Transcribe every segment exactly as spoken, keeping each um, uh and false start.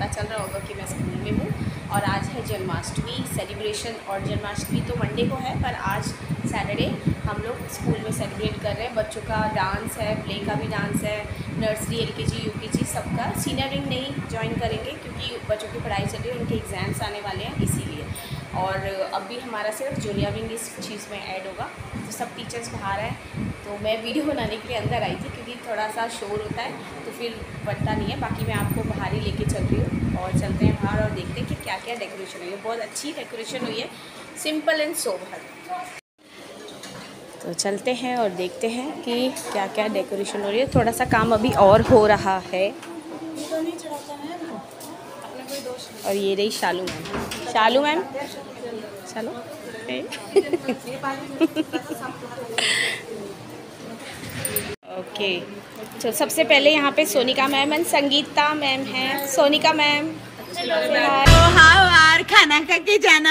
पता चल रहा होगा कि मैं स्कूल में हूँ और आज है जन्माष्टमी सेलिब्रेशन। और जन्माष्टमी तो मंडे को है, पर आज सैटरडे हम लोग स्कूल में सेलिब्रेट कर रहे हैं। बच्चों का डांस है, प्ले का भी डांस है, नर्सरी, एलकेजी, यूकेजी सबका। सीनियर विंग नहीं ज्वाइन करेंगे क्योंकि बच्चों की पढ़ाई चल रही है, उनके एग्ज़ाम्स आने वाले हैं इसीलिए। और अभी हमारा सिर्फ जूनियर विंग इस चीज़ में ऐड होगा। तो सब टीचर्स बाहर हैं, तो मैं वीडियो बनाने के लिए अंदर आई थी क्योंकि थोड़ा सा शोर होता है तो फिर बनता नहीं है। बाकी मैं आपको बाहर ही लेके चल रही हूँ और चलते हैं बाहर और देखते हैं कि क्या क्या डेकोरेशन हुई है। बहुत अच्छी डेकोरेशन हुई है, सिंपल एंड सोबर। तो चलते हैं और देखते हैं कि क्या क्या डेकोरेशन हो रही है। थोड़ा सा काम अभी और हो रहा है। और ये रही शालू मैम। शालू मैम चलो। ओके, तो सबसे पहले यहाँ पे Sonika ma'am and Sangeeta ma'am हैं। सोनिका मैम हार खाना खा के जाना।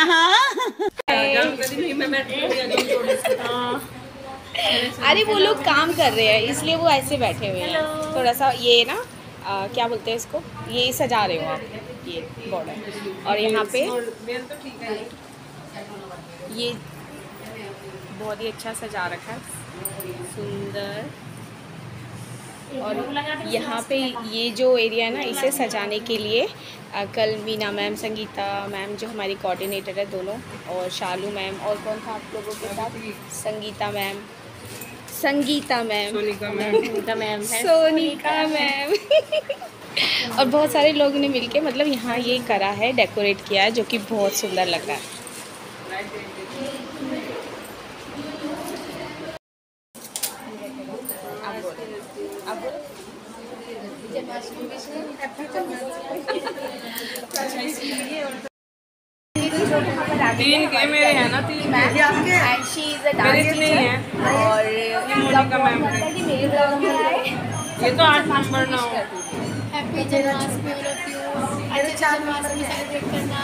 अरे वो लोग काम कर रहे हैं इसलिए वो ऐसे बैठे हुए हैं। थोड़ा सा ये ना आ, क्या बोलते हैं इसको, ये सजा रहे हो आप ये बॉर्डर। और यहाँ पे ये बहुत ही अच्छा सजा रखा है, सुंदर। और यहाँ पे ये जो एरिया है ना, इसे सजाने के लिए आ, कल मीना मैम, संगीता मैम जो हमारी कोऑर्डिनेटर है दोनों, और शालू मैम, और कौन था आप लोगों के साथ, Sangeeta ma'am, Sangeeta ma'am, Sonika ma'am, Sonika ma'am और बहुत सारे लोगों ने मिलके मतलब यहाँ ये करा है, डेकोरेट किया है, जो कि बहुत सुंदर लग रहा है। तीन के मेरे हैं ना, तीन ma'am and she is a dance teacher. और मोनिका मैम कि मेरे ब्लॉग में आए, ये तो आठ नंबर ना हो। Happy Janmashtami all of you. अच्छा जन्माष्टमी सेलिब्रेट करना।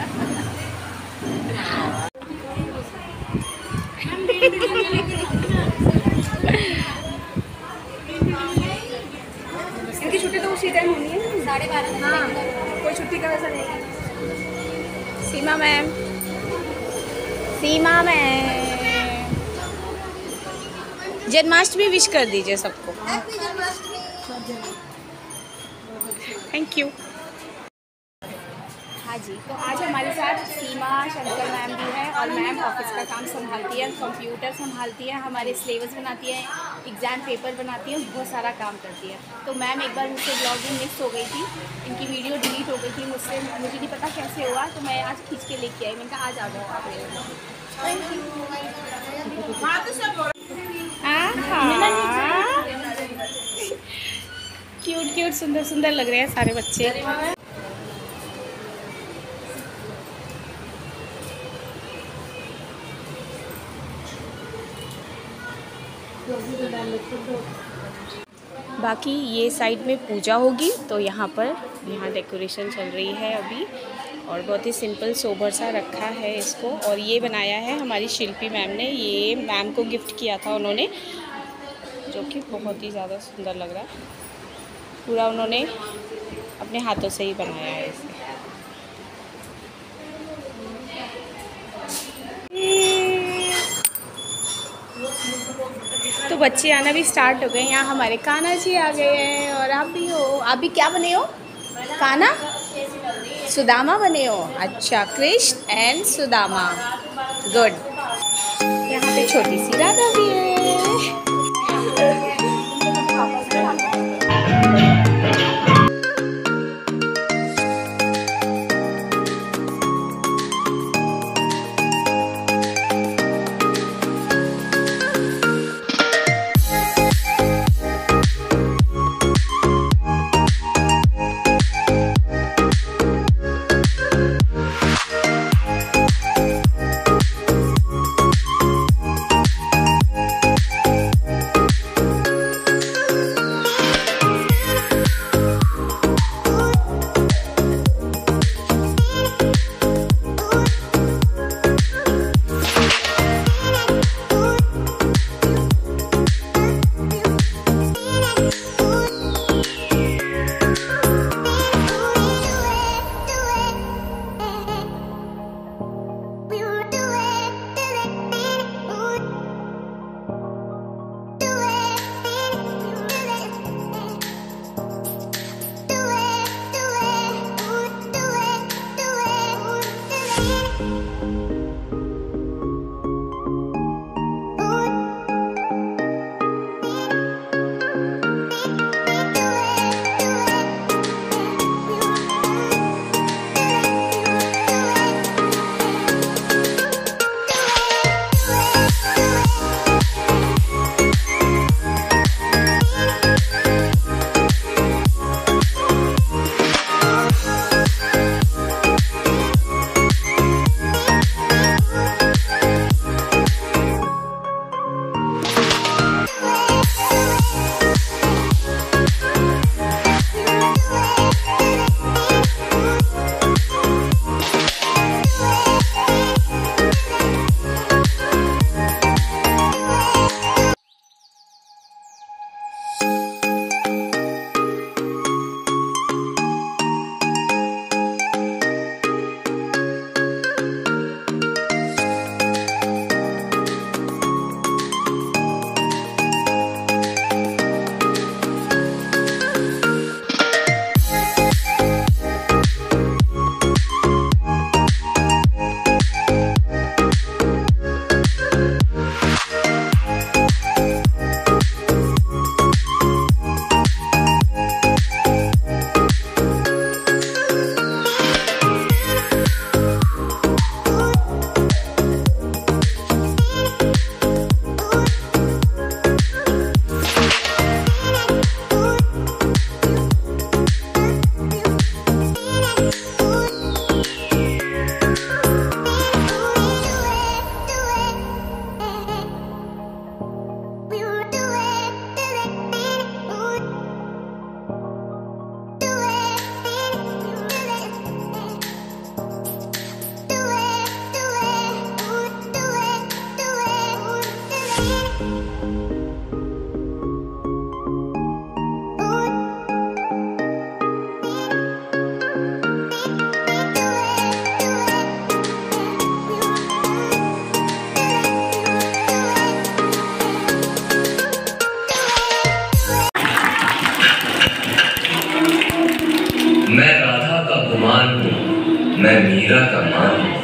इनकी छुट्टी तो उसी टाइम होनी है, साढ़े बारह। हाँ, कोई छुट्टी का वैसा नहीं है। Seema ma'am, Seema ma'am Janmashtami wish कर दीजिए सबको। हैप्पी जन्माष्टमी। Thank you. हाँ जी, तो आज हमारे साथ सीमा शंकर मैम भी है और मैम ऑफिस का काम संभालती है, कंप्यूटर संभालती है, हमारे सिलेबस बनाती है, एग्ज़ाम पेपर बनाती है, बहुत सारा काम करती है। तो मैम एक बार मुझसे ब्लॉग में मिस हो गई थी, इनकी वीडियो डिलीट हो गई थी मुझसे, मुझे नहीं पता कैसे हुआ, तो मैं आज खींच के लेके आई। मैंने कहा आज आ जाओ आप मेरे ब्लॉग। क्यूट क्यूट सुंदर सुंदर लग रहे हैं सारे बच्चे। बाकी ये साइड में पूजा होगी, तो यहाँ पर यहाँ डेकोरेशन चल रही है अभी, और बहुत ही सिंपल सोबर सा रखा है इसको। और ये बनाया है हमारी शिल्पी मैम ने, ये मैम को गिफ्ट किया था उन्होंने, जो कि बहुत ही ज़्यादा सुंदर लग रहा है। पूरा उन्होंने अपने हाथों से ही बनाया है इसे। तो बच्चे आना भी स्टार्ट हो गए। यहाँ हमारे कान्हा जी आ गए हैं और आप भी हो। आप भी क्या बने हो? कान्हा, सुदामा बने हो? अच्छा, कृष्ण एंड सुदामा, गुड। यहाँ पे छोटी सी राधा भी है। मान हूँ, मैं मीरा का मान हूँ।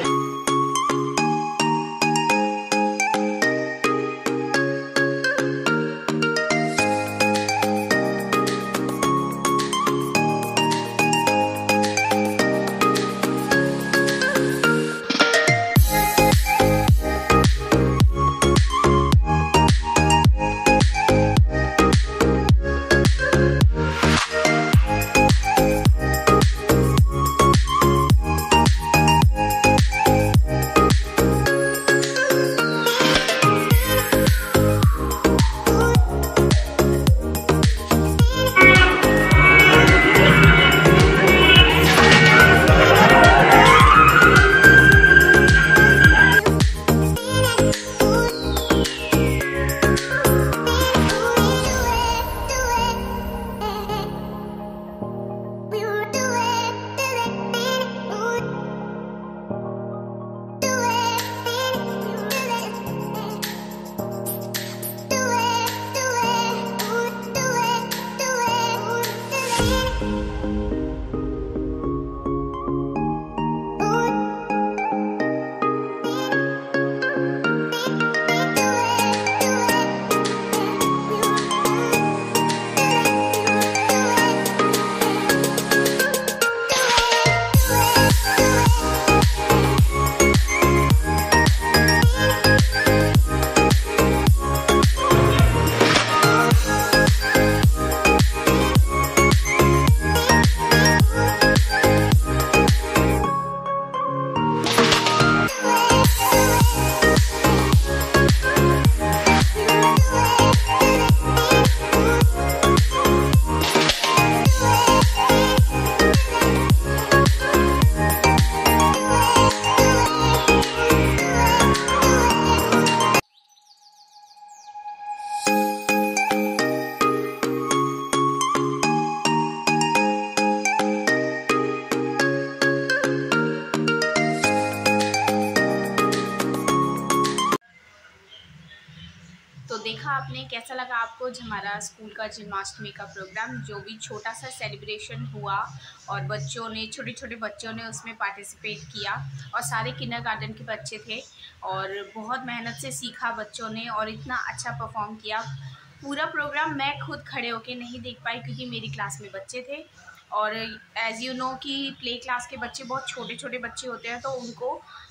तो देखा आपने, कैसा लगा आपको हमारा स्कूल का जन्माष्टमी का प्रोग्राम, जो भी छोटा सा सेलिब्रेशन हुआ और बच्चों ने, छोटे छोटे बच्चों ने उसमें पार्टिसिपेट किया और सारे किंडरगार्टन के बच्चे थे और बहुत मेहनत से सीखा बच्चों ने और इतना अच्छा परफॉर्म किया। पूरा प्रोग्राम मैं खुद खड़े होके नहीं देख पाई क्योंकि मेरी क्लास में बच्चे थे और एज़ यू नो कि प्ले क्लास के बच्चे बहुत छोटे छोटे बच्चे होते हैं तो उनको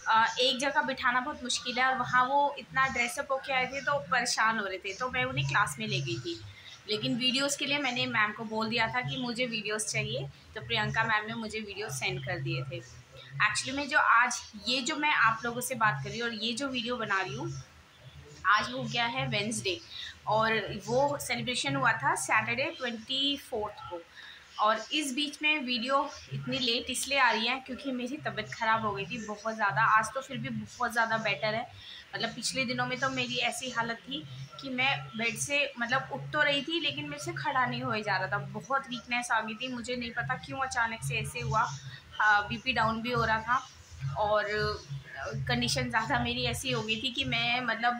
एक जगह बिठाना बहुत मुश्किल है और वहाँ वो इतना ड्रेसअप होके आए थे तो परेशान हो रहे थे, तो मैं उन्हें क्लास में ले गई थी। लेकिन वीडियोस के लिए मैंने मैम को बोल दिया था कि मुझे वीडियोस चाहिए, तो प्रियंका मैम ने मुझे वीडियोस सेंड कर दिए थे। एक्चुअली में जो आज ये जो मैं आप लोगों से बात कर रही हूँ और ये जो वीडियो बना रही हूँ, आज हो गया है वेंसडे और वो सेलिब्रेशन हुआ था सैटरडे ट्वेंटी फोर्थ को। और इस बीच में वीडियो इतनी लेट इसलिए आ रही है क्योंकि मेरी तबीयत ख़राब हो गई थी बहुत ज़्यादा। आज तो फिर भी बहुत ज़्यादा बेटर है, मतलब पिछले दिनों में तो मेरी ऐसी हालत थी कि मैं बेड से मतलब उठ तो रही थी लेकिन मेरे से खड़ा नहीं हो जा रहा था, बहुत वीकनेस आ गई थी। मुझे नहीं पता क्यों अचानक से ऐसे हुआ, बीपी डाउन भी हो रहा था और कंडीशन ज़्यादा मेरी ऐसी हो गई थी कि मैं मतलब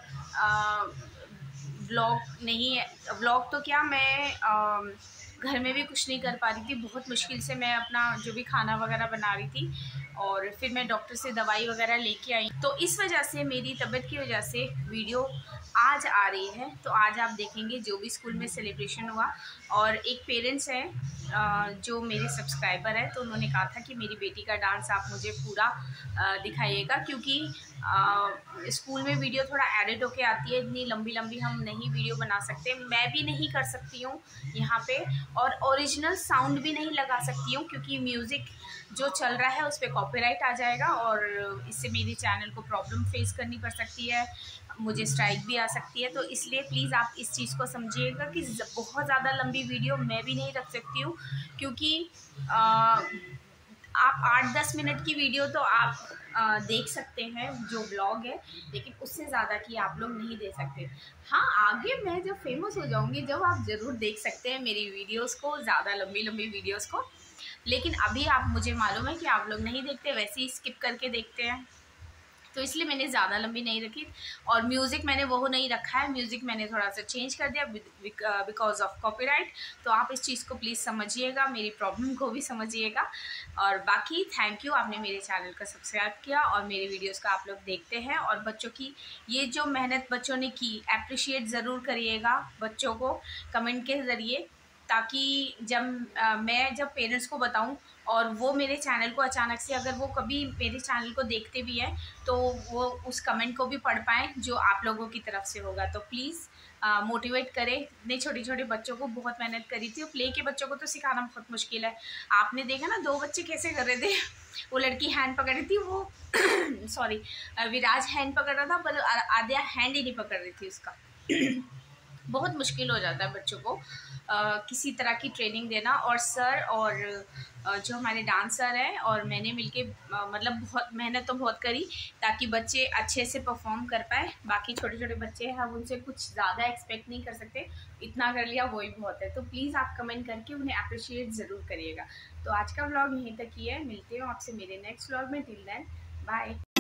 व्लॉग नहीं, व्लॉग तो क्या मैं आ, घर में भी कुछ नहीं कर पा रही थी। बहुत मुश्किल से मैं अपना जो भी खाना वगैरह बना रही थी और फिर मैं डॉक्टर से दवाई वगैरह लेके आई, तो इस वजह से मेरी तबीयत की वजह से वीडियो आज आ रही है। तो आज आप देखेंगे जो भी स्कूल में सेलिब्रेशन हुआ और एक पेरेंट्स हैं जो मेरे सब्सक्राइबर है, तो उन्होंने कहा था कि मेरी बेटी का डांस आप मुझे पूरा दिखाइएगा क्योंकि स्कूल में वीडियो थोड़ा एडिट होके आती है, इतनी लंबी लंबी हम नहीं वीडियो बना सकते, मैं भी नहीं कर सकती हूँ यहाँ पे और ओरिजिनल साउंड भी नहीं लगा सकती हूँ क्योंकि म्यूज़िक जो चल रहा है उस पर कॉपीराइट आ जाएगा और इससे मेरे चैनल को प्रॉब्लम फेस करनी पड़ सकती है, मुझे स्ट्राइक भी आ सकती है। तो इसलिए प्लीज़ आप इस चीज़ को समझिएगा कि बहुत ज़्यादा लंबी वीडियो मैं भी नहीं रख सकती हूँ क्योंकि आ, आप आठ दस मिनट की वीडियो तो आप आ, देख सकते हैं जो ब्लॉग है, लेकिन उससे ज़्यादा की आप लोग नहीं दे सकते। हाँ, आगे मैं जब फेमस हो जाऊँगी जब आप ज़रूर देख सकते हैं मेरी वीडियोस को, ज़्यादा लंबी लंबी वीडियोस को, लेकिन अभी आप मुझे मालूम है कि आप लोग नहीं देखते, वैसे ही स्किप करके देखते हैं। तो इसलिए मैंने ज़्यादा लंबी नहीं रखी। और म्यूज़िक मैंने वो नहीं रखा है, म्यूज़िक मैंने थोड़ा सा चेंज कर दिया बिकॉज ऑफ कॉपीराइट। तो आप इस चीज़ को प्लीज़ समझिएगा, मेरी प्रॉब्लम को भी समझिएगा। और बाकी थैंक यू, आपने मेरे चैनल को सब्सक्राइब किया और मेरे वीडियोस का आप लोग देखते हैं। और बच्चों की ये जो मेहनत बच्चों ने की, अप्रिशिएट ज़रूर करिएगा बच्चों को कमेंट के ज़रिए, ताकि जब आ, मैं जब पेरेंट्स को बताऊं और वो मेरे चैनल को अचानक से अगर वो कभी मेरे चैनल को देखते भी हैं तो वो उस कमेंट को भी पढ़ पाएँ जो आप लोगों की तरफ से होगा। तो प्लीज़ मोटिवेट करें। इतने छोटे छोटे बच्चों को बहुत मेहनत करी थी। प्ले के बच्चों को तो सिखाना बहुत मुश्किल है। आपने देखा ना दो बच्चे कैसे कर रहे थे, वो लड़की हैंड पकड़ रही थी, वो सॉरी विराज हैंड पकड़ रहा था पर आद्या हैंड ही नहीं पकड़ रही थी उसका। बहुत मुश्किल हो जाता है बच्चों को आ, किसी तरह की ट्रेनिंग देना। और सर और आ, जो हमारे डांसर हैं और मैंने मिलके आ, मतलब बहुत मेहनत तो बहुत करी ताकि बच्चे अच्छे से परफॉर्म कर पाए। बाकी छोटे छोटे बच्चे हैं, हम उनसे कुछ ज़्यादा एक्सपेक्ट नहीं कर सकते, इतना कर लिया वही बहुत है। तो प्लीज़ आप कमेंट करके उन्हें अप्रिशिएट ज़रूर करिएगा। तो आज का व्लॉग यहीं तक ही है, मिलते हो आपसे मेरे नेक्स्ट व्लॉग में। Till then bye.